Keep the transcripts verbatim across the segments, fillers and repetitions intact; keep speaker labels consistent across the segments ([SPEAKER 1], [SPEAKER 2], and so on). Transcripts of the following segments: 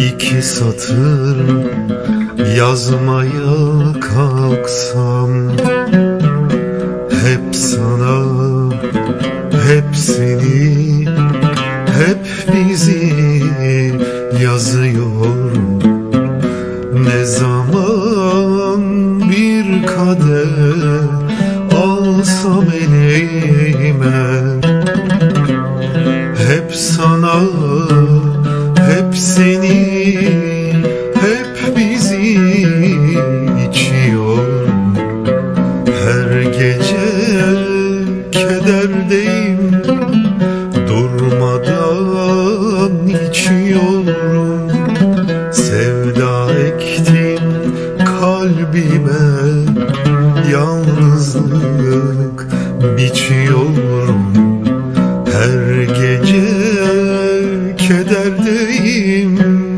[SPEAKER 1] İki satır yazmaya kalksam, hep sana, hep seni, hep bizi yazıyorum. Ne zaman bir kadeh alsam elime, hep sana, hep seni, hep bizi içiyorum. Her gece kederdeyim, durmadan içiyorum. Sevda ektim kalbime, yalnızlık biçiyorum. Her gece kederdeyim,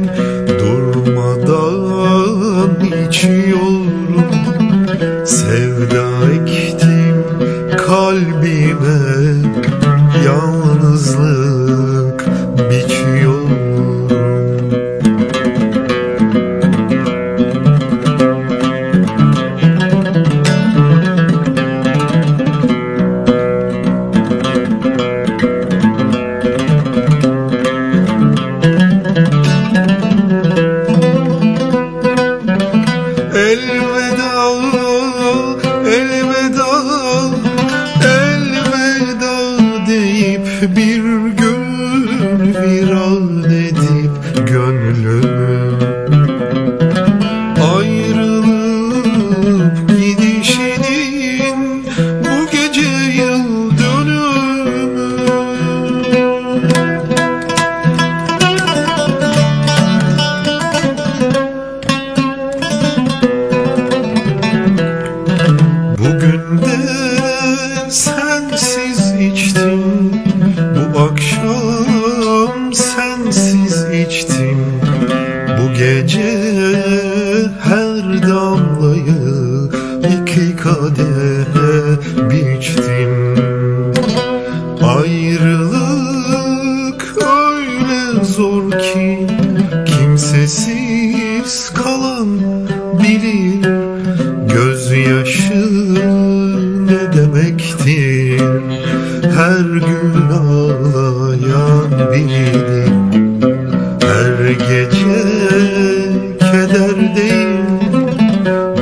[SPEAKER 1] durmadan içiyorum. Sevda ektim kalbime, yalnızlık biçiyorum. Elveda, elveda, elveda deyip bir gün viran edip gönlümü, ayrılıp gidişinin bu gece yıl dönümü. Bugün de sensiz içtim, bu akşam sensiz içtim. Bu gece her damlayı iki kadehe biçtim. Ayrılık öyle zor ki kimsesiz kalan bilir. Gözyaşı ne demektir, her gün ağlayan bilir. Her gece kederdeyim,